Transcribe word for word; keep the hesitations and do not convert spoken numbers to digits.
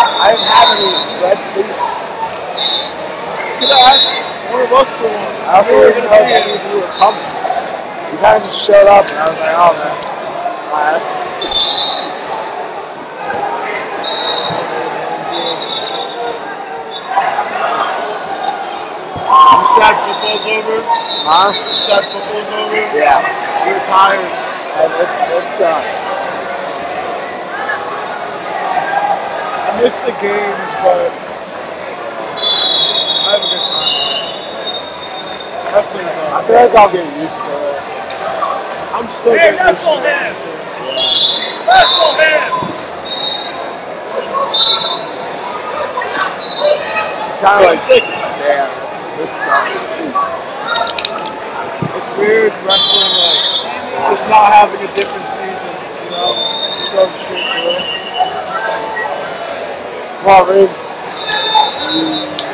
I didn't have any red sleeves. You could have asked one of us for one. I also didn't know if any of you were coming. You kind of just showed up, and I was like, oh man, alright. You sad football's over? Huh? You sad football's over? Yeah. You're tired. And it's, it sucks. I miss the games, but I have a good time. Wrestling's I on. feel like I'll get used to it. I'm still Hey, getting used to wrestle it. him! Wrestle him! Kind of like, damn, it's, this sucks. It's weird wrestling, like, just not having a different season, you know? Just going straight through. Come on, Reed.